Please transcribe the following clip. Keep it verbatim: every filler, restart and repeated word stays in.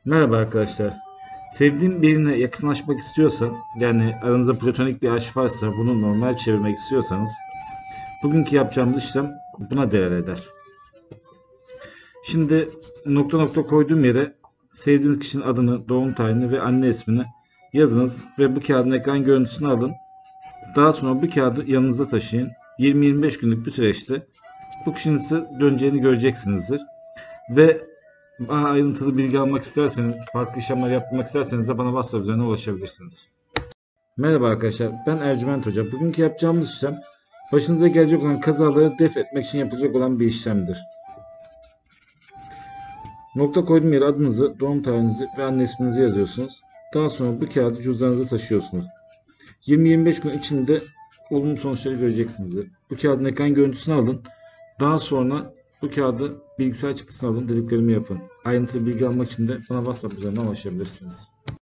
Merhaba arkadaşlar. Sevdiğin birine yakınlaşmak istiyorsan, yani aranızda platonik bir aşk varsa bunu normal çevirmek istiyorsanız, bugünkü yapacağımız işlem buna değer eder. Şimdi nokta nokta koyduğum yere sevdiğiniz kişinin adını, doğum tarihini ve anne ismini yazınız ve bu kağıdın ekran görüntüsünü alın. Daha sonra bu kağıdı yanınızda taşıyın. yirmi yirmi beş günlük bir süreçte bu kişinin size döneceğini göreceksinizdir. Ve bana ayrıntılı bilgi almak isterseniz, farklı işlemler yapmak isterseniz de bana WhatsApp üzerinden ulaşabilirsiniz. Merhaba arkadaşlar, ben Ercüment Hoca. Bugünkü yapacağımız işlem, başınıza gelecek olan kazaları def etmek için yapılacak olan bir işlemdir. Nokta koyduğum yere adınızı, doğum tarihinizi ve anne isminizi yazıyorsunuz. Daha sonra bu kağıdı cüzdanınıza taşıyorsunuz. yirmi yirmi beş gün içinde olumlu sonuçları göreceksinizdir. Bu kağıdın ekran görüntüsünü alın. Daha sonra bu kağıdı bilgisayar çıktısını alın, dediklerimi yapın. Ayrıntılı bilgi almak için de bana WhatsApp üzerinden ulaşabilirsiniz.